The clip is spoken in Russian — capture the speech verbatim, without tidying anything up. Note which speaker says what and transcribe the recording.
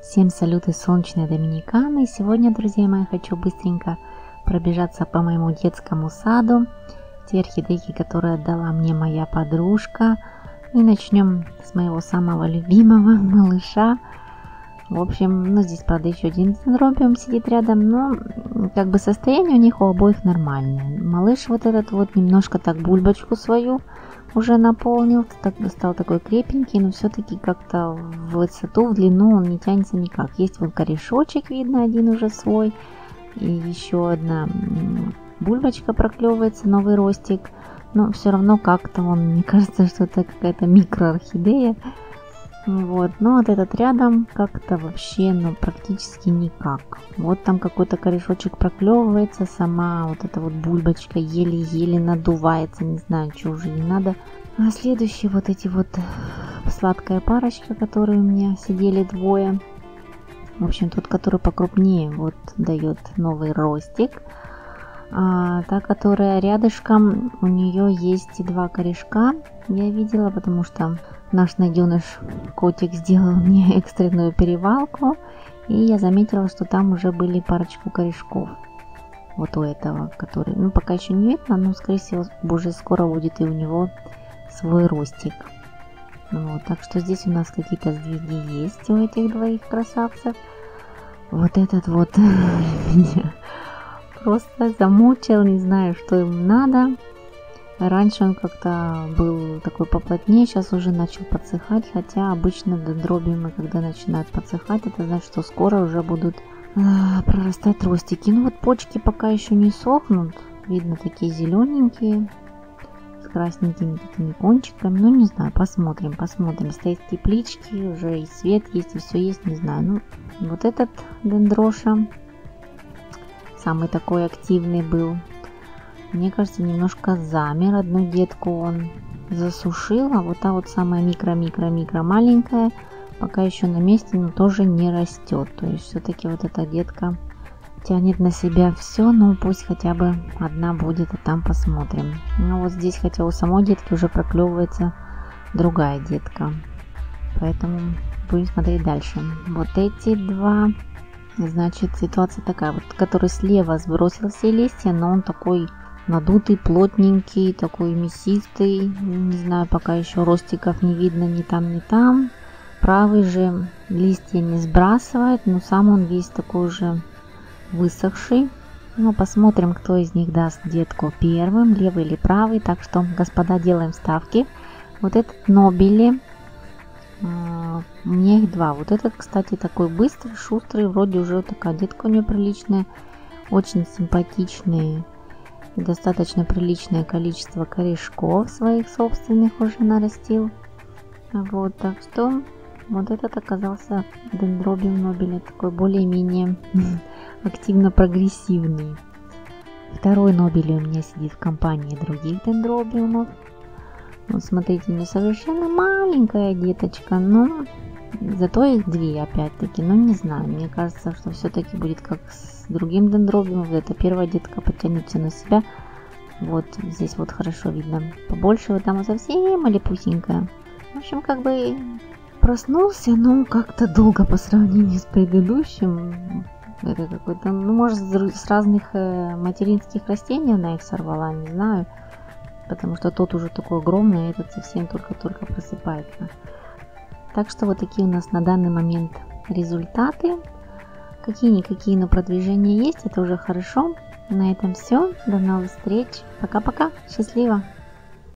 Speaker 1: Всем салют из солнечной Доминиканы. И сегодня, друзья мои, хочу быстренько пробежаться по моему детскому саду. Те орхидейки, которые отдала мне моя подружка. И начнем с моего самого любимого малыша. В общем, ну здесь, правда, еще один дендробиум сидит рядом, но как бы состояние у них у обоих нормальное. Малыш вот этот вот немножко так бульбочку свою уже наполнил, так, стал такой крепенький, но все-таки как-то в высоту, в длину он не тянется никак. Есть вот корешочек, видно, один уже свой, и еще одна бульбочка проклевывается, новый ростик, но все равно как-то он, мне кажется, что это какая-то микроорхидея. Вот, но вот этот рядом как-то вообще, ну, практически никак. Вот там какой-то корешочек проклевывается, сама вот эта вот бульбочка еле-еле надувается, не знаю, что уже не надо. А следующие вот эти вот сладкая парочка, которые у меня сидели двое. В общем, тот, который покрупнее, вот дает новый ростик. А та, которая рядышком, у нее есть два корешка, я видела, потому что наш найденыш котик сделал мне экстренную перевалку, и я заметила, что там уже были парочку корешков. Вот у этого, который, ну пока еще не видно, но скорее всего уже скоро будет и у него свой ростик. Вот, так что здесь у нас какие-то сдвиги есть у этих двоих красавцев. Вот этот вот меня просто замучил, не знаю, что ему надо. Раньше он как-то был такой поплотнее, сейчас уже начал подсыхать, хотя обычно дендробиумы, когда начинают подсыхать, это значит, что скоро уже будут э, прорастать ростики. Ну вот почки пока еще не сохнут, видно такие зелененькие, с красненькими такими кончиками, ну не знаю, посмотрим, посмотрим. Стоит в тепличке, уже и свет есть, и все есть, не знаю. Ну вот этот дендроша самый такой активный был. Мне кажется, немножко замер. Одну детку он засушил, а вот та вот самая микро-микро-микро маленькая пока еще на месте, но тоже не растет. То есть все-таки вот эта детка тянет на себя все, но пусть хотя бы одна будет, а там посмотрим. Ну вот здесь, хотя у самой детки уже проклевывается другая детка, поэтому будем смотреть дальше. Вот эти два, значит, ситуация такая, вот который слева сбросил все листья, но он такой надутый, плотненький, такой мясистый, не знаю, пока еще ростиков не видно ни там, ни там. Правый же листья не сбрасывает, но сам он весь такой же высохший. Ну, посмотрим, кто из них даст детку первым, левый или правый. Так что, господа, делаем ставки. Вот этот Нобили, у меня их два. Вот этот, кстати, такой быстрый, шустрый, вроде уже такая детка у нее приличная, очень симпатичный. Достаточно приличное количество корешков своих собственных уже нарастил. Вот, так что вот этот оказался дендробиум нобили, такой более-менее активно прогрессивный. Второй нобили у меня сидит в компании других дендробиумов. Вот смотрите, не совершенно маленькая деточка, но зато их две опять-таки, но не знаю, мне кажется, что все-таки будет как с другим дендробиумом. Это первая детка потянется на себя. Вот здесь вот хорошо видно. Побольше вот там совсем малепусенькая. В общем, как бы проснулся, но как-то долго по сравнению с предыдущим. Это какой-то, ну может с разных материнских растений она их сорвала, не знаю. Потому что тот уже такой огромный, а этот совсем только-только просыпается. Так что вот такие у нас на данный момент результаты. Какие-никакие, но продвижения есть, это уже хорошо. На этом все. До новых встреч. Пока-пока. Счастливо.